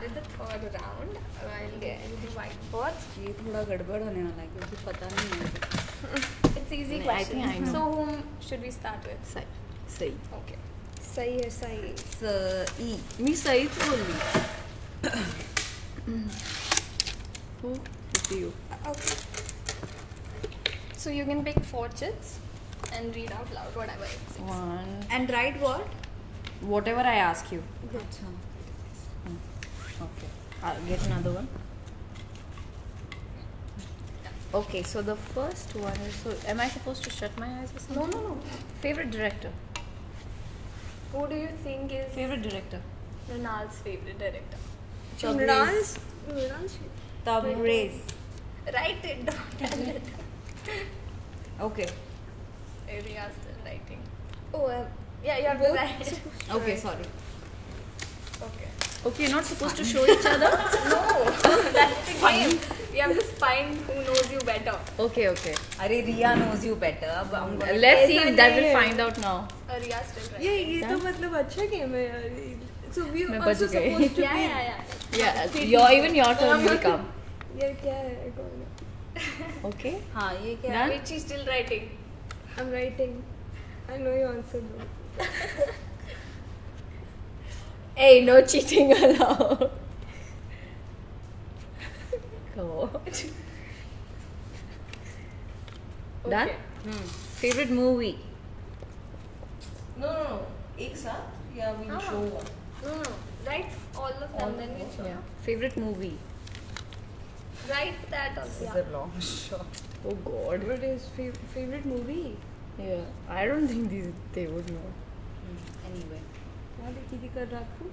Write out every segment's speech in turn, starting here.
with the third round. I'll get the whiteboards. ये थोड़ा गड़बड़ होने वाला है क्योंकि पता नहीं है. It's easy I question. think I know. So whom should we start with? सही. Okay. सही है सही. सही. मी सहीच बोलली. Who? It's you. Okay. So you can pick 4 chits and read out loud whatever it says. One. And write what? Whatever I ask you. अच्छा. Okay. I'll get another one. Okay, so the first one is. So, am I supposed to shut my eyes or something? No. Favorite director. Who do you think is Favorite director. Mrinal's favorite director? Tabriz. Mrinal's Tabriz. Write it down. Okay. Areas still writing. Oh, yeah, you have to write. Okay, sorry. Okay. Okay, you're not supposed to show each other? No, that's the game. We have to find who knows you better. Okay. अरे रिया knows you better. अब हम Let's see if that will find out now. Riya still writing. ये तो मतलब अच्छा game है यार. So we मैं also बच गई. supposed to Yeah. Yeah, even your turn will come. ये क्या है? I don't know. Okay. हाँ ये क्या Done? Which is still writing. I'm writing. I know your answer though. Hey, no cheating allowed. God. Done? Favorite movie? No. एक साथ या we हाँ. show one. No. Write all of them, then we'll show. Yeah. Favorite movie? Write that also. This is a long shot. Oh God. What is favorite movie? Yeah. I don't think they would know. Anyway. क्या देखी कर रखूं?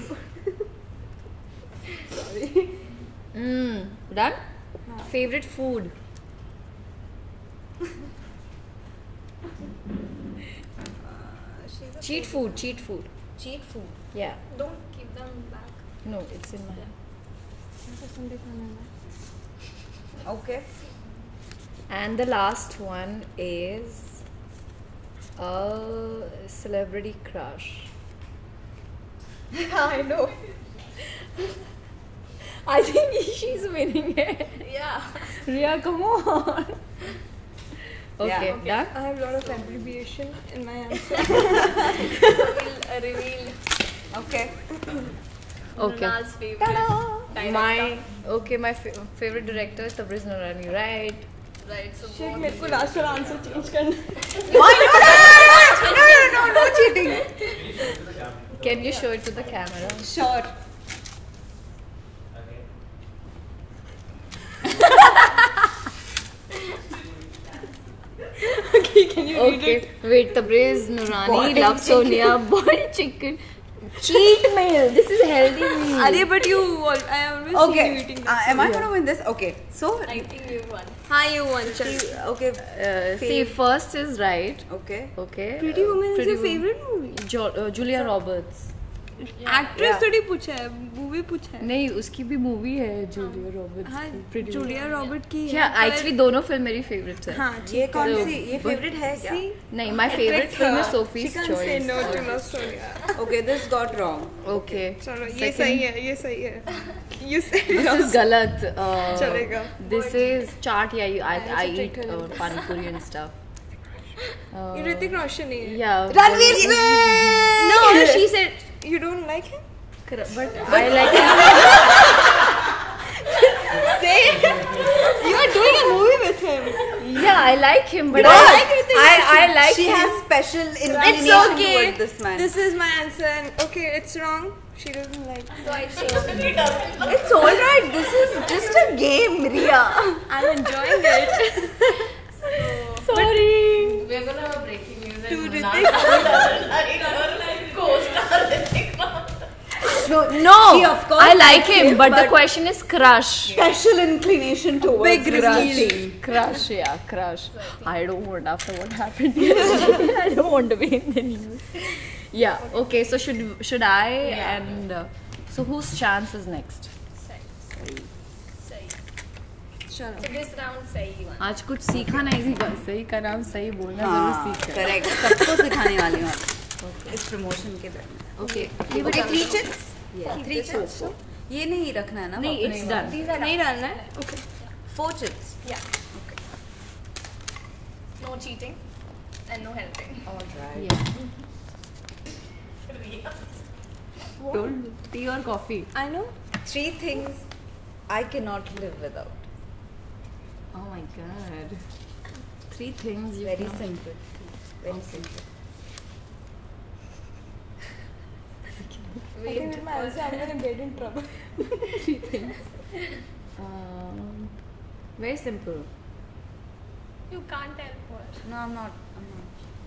Sorry. Done? हाँ. Favorite food? Cheat food. Cheat food. Yeah. Don't keep them back. No, it's in my hand. पसंद है खाना में. Okay. And the last one is a celebrity crush. I know. I think she's winning it. Yeah. Riya, come on. Okay, Yeah. done? I have a lot of abbreviation in my answer. So we'll reveal Okay. Okay. Mrinal's favorite director. My favorite director is Tabriz Noorani, right? Right, so Shit, both मेरे को last वाला answer change करना. No cheating. Can you show it to the camera? Sure. Okay, can you read Okay, it? wait, Tabriz Noorani Boiled loves Sonia. Boiled chicken. Cheat meal. This is healthy meal. अरे but you all, I always see you Okay. eating Am I gonna win this? Okay. So. I think you won. हाँ you won. चल. Okay. See, first is right. Okay. Okay. Pretty Woman is Pretty your favorite movie? Julia Roberts. Actress थोड़ी पूछा है, movie पूछा है. नहीं, उसकी भी मूवी है जूलिया रॉबर्ट्स हाँ, की. Pretty जूलिया रॉबर्ट की है. Yeah, actually दोनों फिल्म मेरी फेवरेट्स है. हाँ, ये कौन So, सी? ये favorite है क्या? नहीं, my favorite film is She Sophie's can't say Choice. no to Love Sonia. Okay, this got wrong. Okay. चलो ये Second- सही है, ये सही है. You said This is गलत. चलेगा. This is chaat. Yeah, I it's a eat trick. pani puri and stuff. ये ऋतिक रोशन है. Yeah. Ranveer Singh. No, she said you don't like him. But I like it. Say you are doing a movie with him. Yeah, I like him, but No, I I like She him. has special It's inclination okay. toward this man. This is my answer. And okay, it's wrong. She doesn't like. So I show. It's alright. This is just a game, Riya. I'm enjoying it. Sorry. We're gonna have a breaking news. To and Hrithik. No, See, of course I like I him, like but the but- question is crush. Special inclination towards Big reveal. Crush, yeah, crush. I don't want after what happened yesterday. I don't want to be in the news. Yeah. Okay. So should I and so whose chance is next? चलो. So this round sahi one. आज कुछ सीखा नहीं सीखा. सही का नाम सही बोलना जरूर हाँ, सीखा. correct. सबको सिखाने वाली हूँ इस प्रमोशन के दौरान. Okay. Okay, 3 chits. Yeah. 3 chits. ये नहीं रखना है ना? नहीं, it's done. These are नहीं done. डालना है? Okay. 4 chips. Yeah. No cheating and no helping. Alright. Yeah. Don't tea or coffee. I know. 3 things I cannot live without. Oh my god. 3 things you Very cannot- simple. Very simple. I think with my answer I'm gonna get in trouble. 3 things. Very simple. You can't help her. No, I'm not.